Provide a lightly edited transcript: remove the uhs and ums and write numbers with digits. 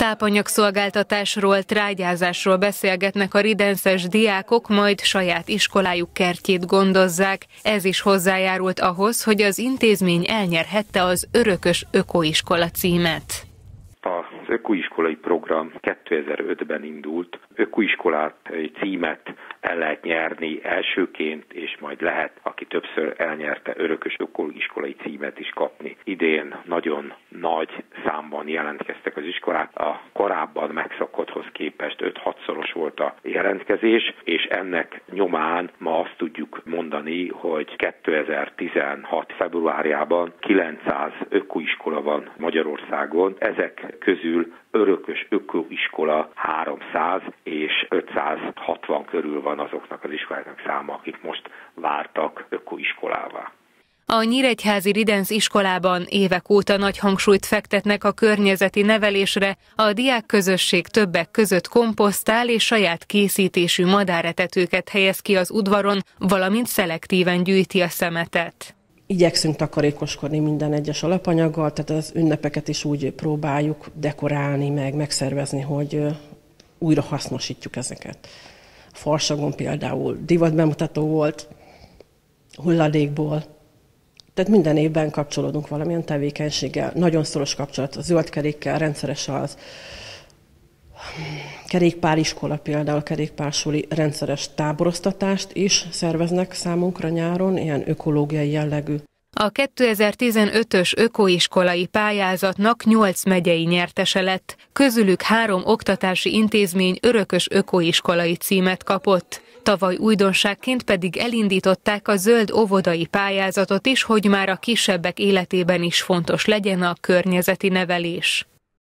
Tápanyagszolgáltatásról, trágyázásról beszélgetnek a ridenszes diákok, majd saját iskolájuk kertjét gondozzák. Ez is hozzájárult ahhoz, hogy az intézmény elnyerhette az Örökös Ökoiskola címet. Az ökoiskolai program 2005-ben indult. Ökoiskolát címet el lehet nyerni elsőként, és majd lehet, aki többször elnyerte, Örökös Ökoiskolai címet is kapni. Idén nagyon nagy számban jelentkeztek az iskolák. A korábban megszokotthoz képest 5-6-szoros volt a jelentkezés, és ennek nyomán ma azt tudjuk mondani, hogy 2016. februárjában 900 ökoiskola van Magyarországon. Ezek közül Örökös Ökoiskola 300 és 560 körül van azoknak az iskoláknak száma, akik most vártak ökoiskolává. A nyíregyházi Ridenc iskolában évek óta nagy hangsúlyt fektetnek a környezeti nevelésre, a diákközösség többek között komposztál és saját készítésű madáretetőket helyez ki az udvaron, valamint szelektíven gyűjti a szemetet. Igyekszünk takarékoskodni minden egyes alapanyaggal, tehát az ünnepeket is úgy próbáljuk dekorálni, megszervezni, hogy újra hasznosítjuk ezeket. A Farsagon például divatbemutató volt, hulladékból. Tehát minden évben kapcsolódunk valamilyen tevékenységgel. Nagyon szoros kapcsolat a zöldkerékkel, rendszeres az kerékpáriskola, például kerékpársuli rendszeres táboroztatást is szerveznek számunkra nyáron, ilyen ökológiai jellegű. A 2015-ös ökoiskolai pályázatnak 8 megyei nyertese lett, közülük 3 oktatási intézmény Örökös Ökoiskolai címet kapott. Tavaly újdonságként pedig elindították a zöld óvodai pályázatot is, hogy már a kisebbek életében is fontos legyen a környezeti nevelés.